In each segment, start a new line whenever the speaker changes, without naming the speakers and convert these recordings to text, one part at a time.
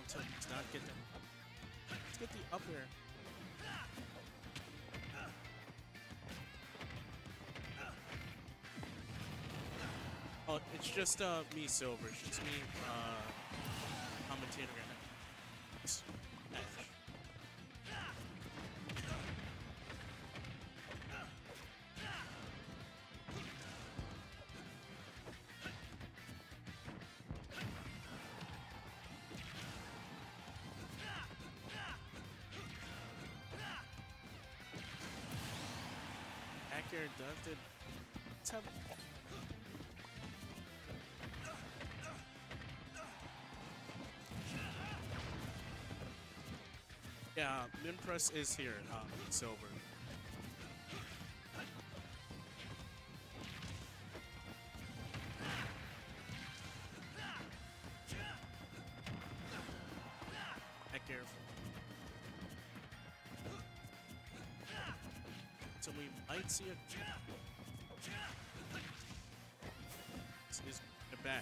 until he does not get the. Let's get the up air. Oh, it's just me, Silver. It's just me, commentator right now. It's Ash. Back air does it. Let's have. Yeah, min press is here, Silver. Back air. So we might see a. This is the back.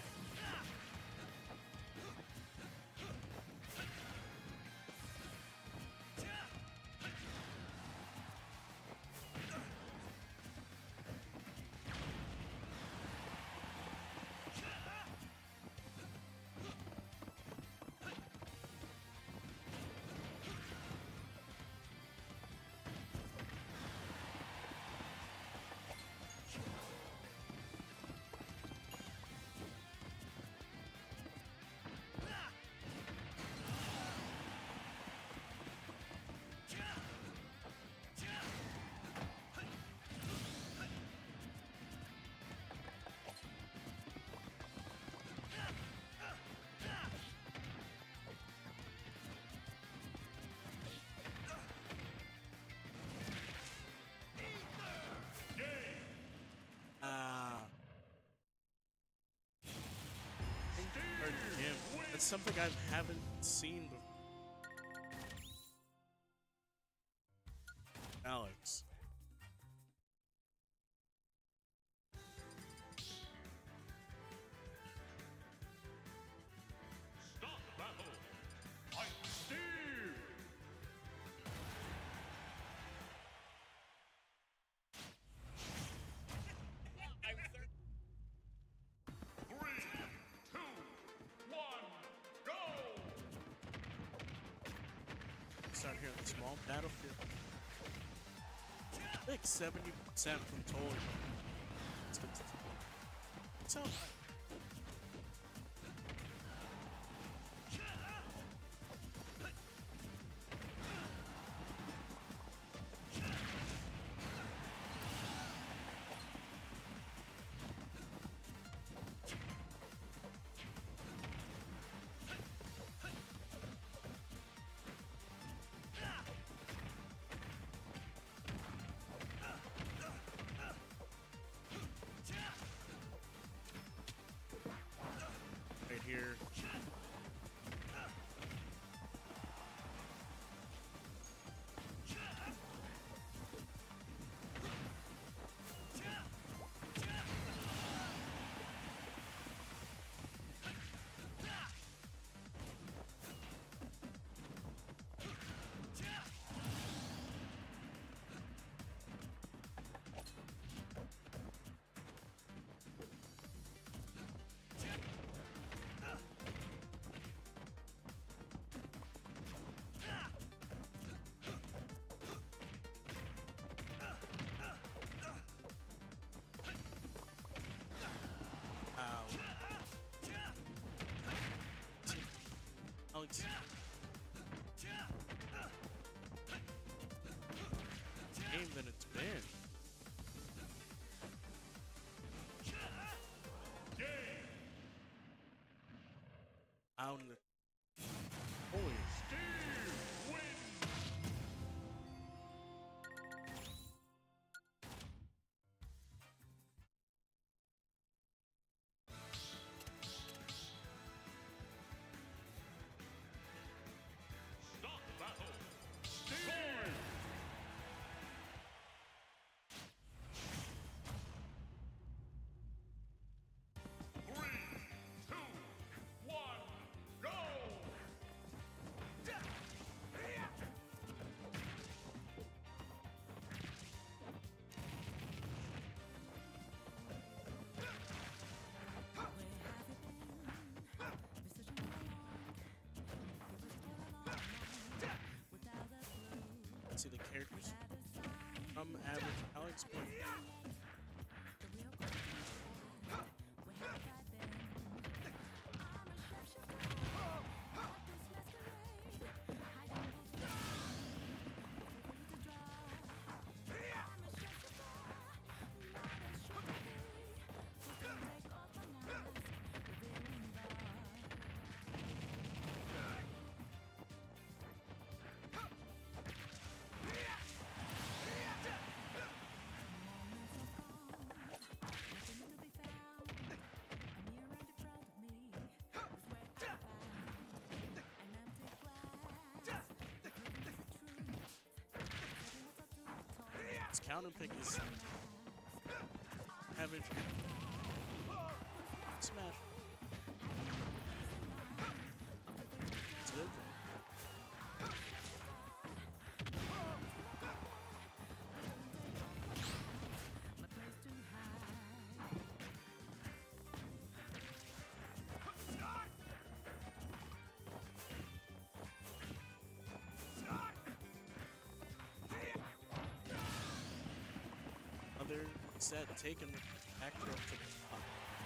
Or him. That's something I haven't seen before. Alex.
Stop battle! Fight Steve! Three, two, one, go!
Start here on the small battlefield. Like 70% from total. So right here. Alex. Game than it's been. Out in the. Holy.
Steve wins!
see the characters from average Alex point. His counter pick is average. Smash. It's good. Other set taken back throw to the top.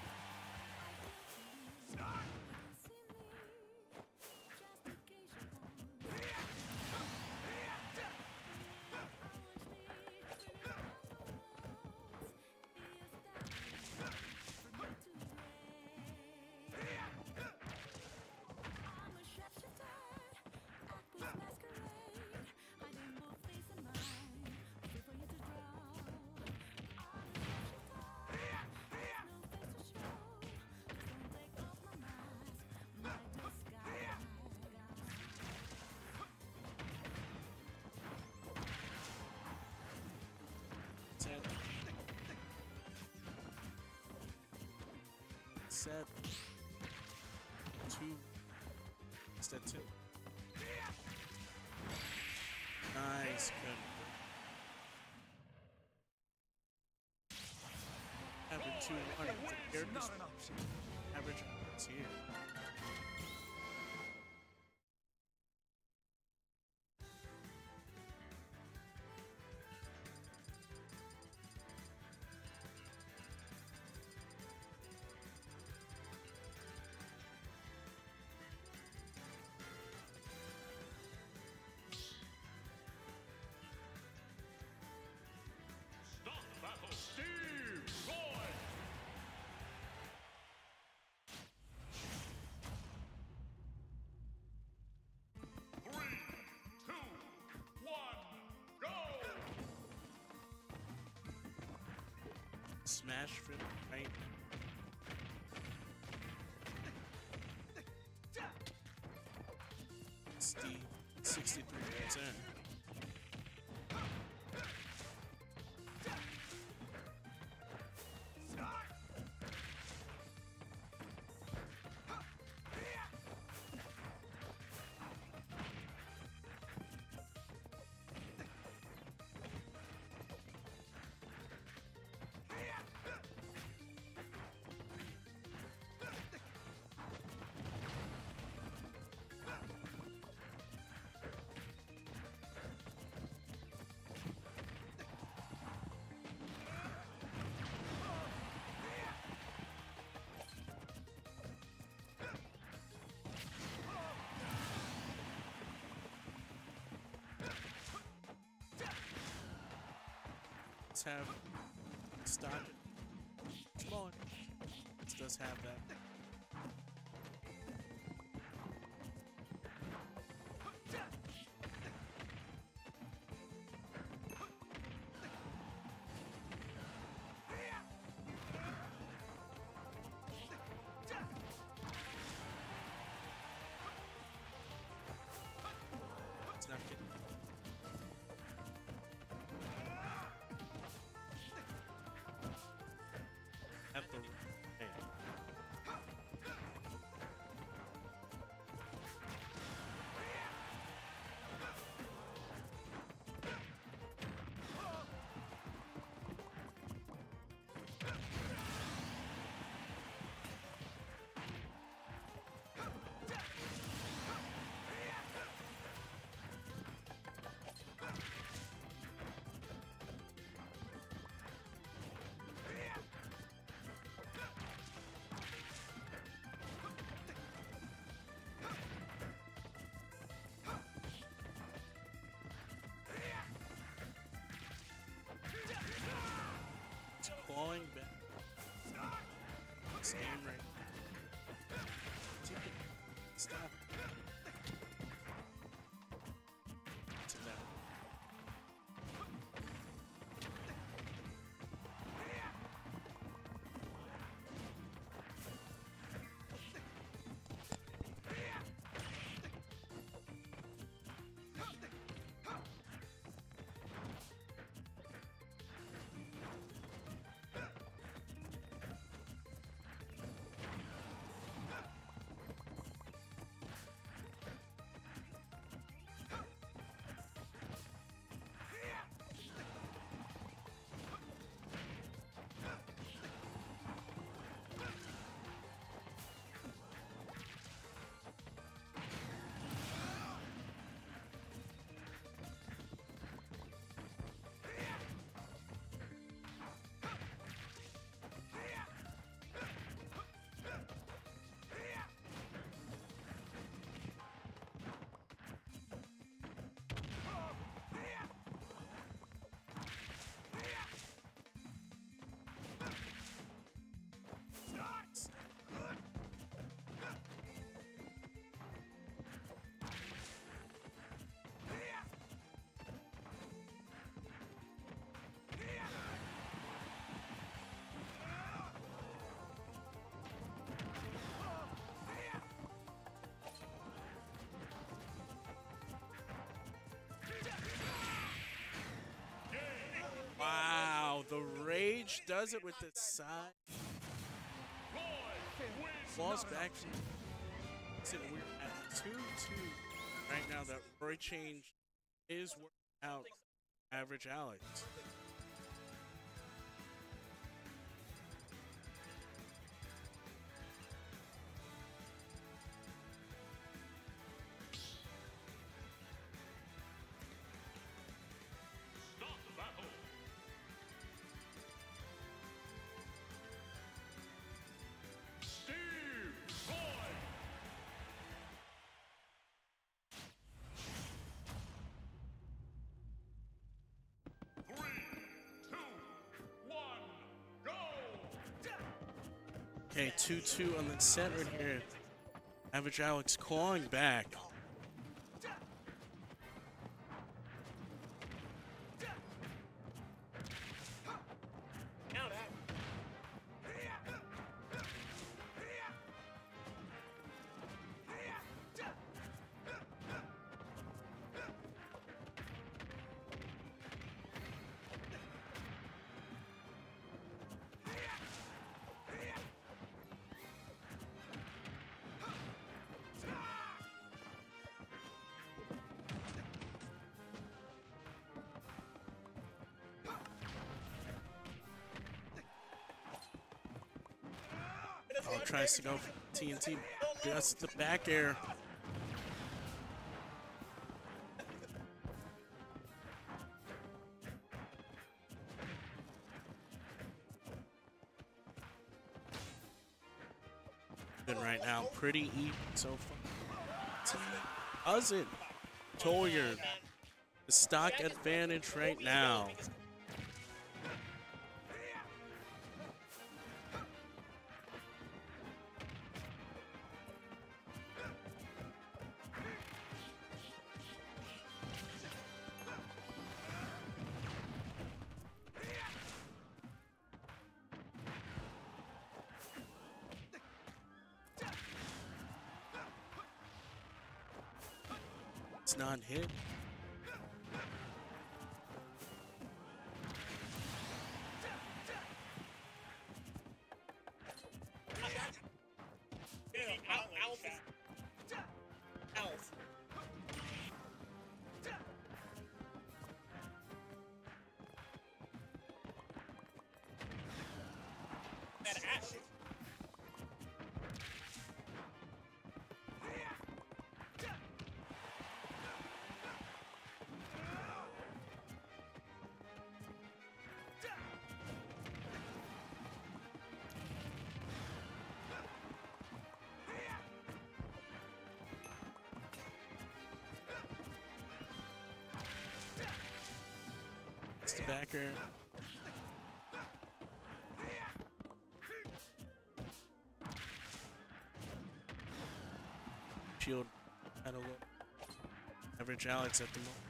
Set 2 instead 2. Nice, good. Average 200 characters. Average here.
Stop battle. Steve Roy. Three, two, one, go.
Smash for the right. Steve, 63%. Let's have stop it. Come on. It does have that. It's not getting. At the hand. Sage does it with the side. Falls back. So we're at 2-2 right now. That Roy change is working out. Average Alex.
Start the battle. Steve Roy. Three, two, one, go.
Okay, 2-2 on the set right here. Average Alex clawing back. Oh, tries to go for TNT. Just the back air. Good right now. Pretty even so far. Does it? Toyer. The stock advantage right now. It's not hit. It's the backer. Shield at a low. Average Alex at the moment.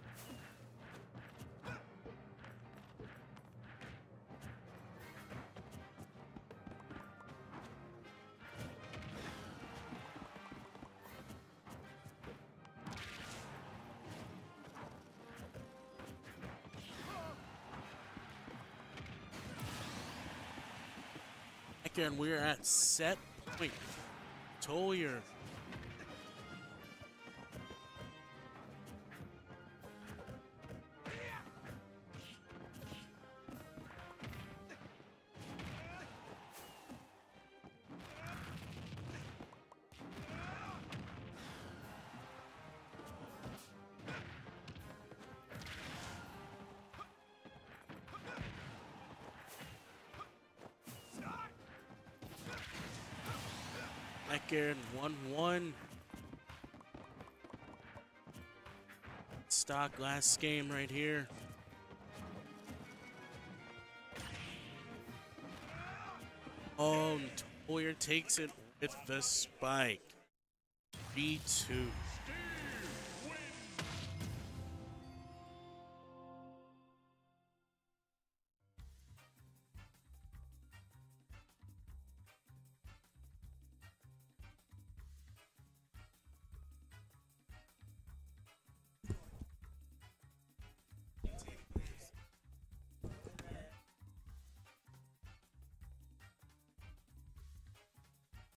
Again, we're at set point. Toyer. Eckerd 1-1. Stock last game right here. Oh, Toyer takes it with the spike. 3-2.